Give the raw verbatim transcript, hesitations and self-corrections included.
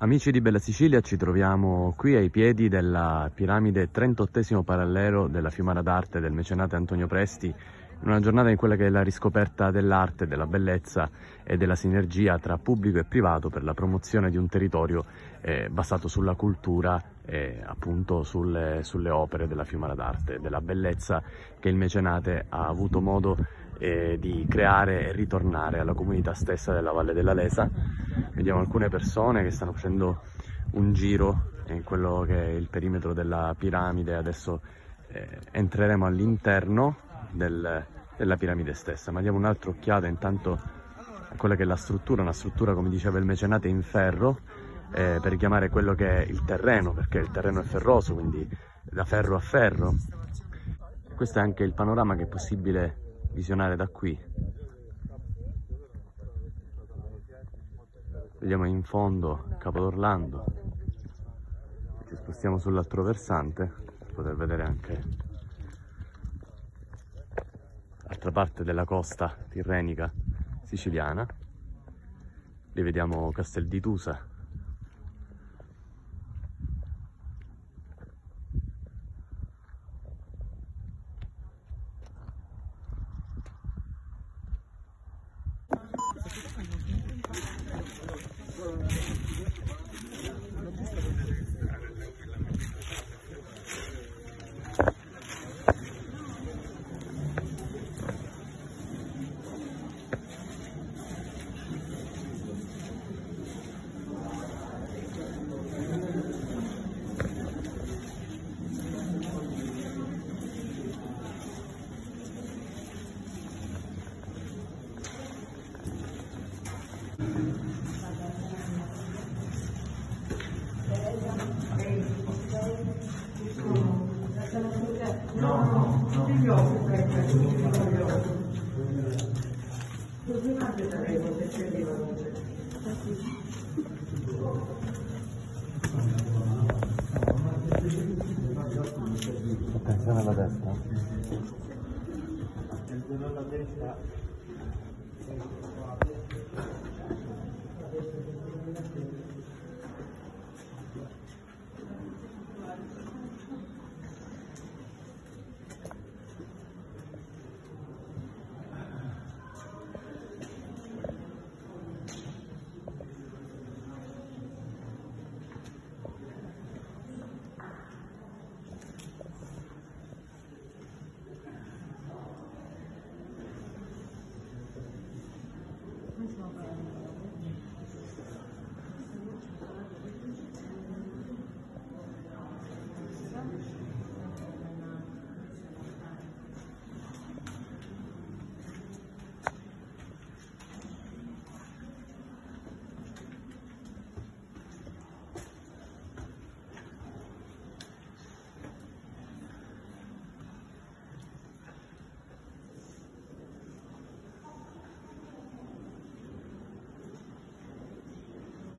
Amici di Bella Sicilia, ci troviamo qui ai piedi della piramide trentottesimo parallelo della Fiumara d'Arte del mecenate Antonio Presti, in una giornata in quella che è la riscoperta dell'arte, della bellezza e della sinergia tra pubblico e privato per la promozione di un territorio eh, basato sulla cultura e appunto sulle, sulle opere della Fiumara d'Arte, della bellezza che il mecenate ha avuto modo eh, di creare e ritornare alla comunità stessa della Valle della Lesa. Vediamo alcune persone che stanno facendo un giro in quello che è il perimetro della piramide. Adesso eh, entreremo all'interno del, della piramide stessa, ma diamo un'altra occhiata intanto a quella che è la struttura, una struttura, come diceva il mecenate, in ferro, eh, per richiamare quello che è il terreno, perché il terreno è ferroso, quindi da ferro a ferro. Questo è anche il panorama che è possibile visionare da qui. Vediamo in fondo Capo d'Orlando, ci spostiamo sull'altro versante per poter vedere anche l'altra parte della costa tirrenica siciliana. Lì vediamo Castel di Tusa. Attenzione alla destra. Attenzione alla destra.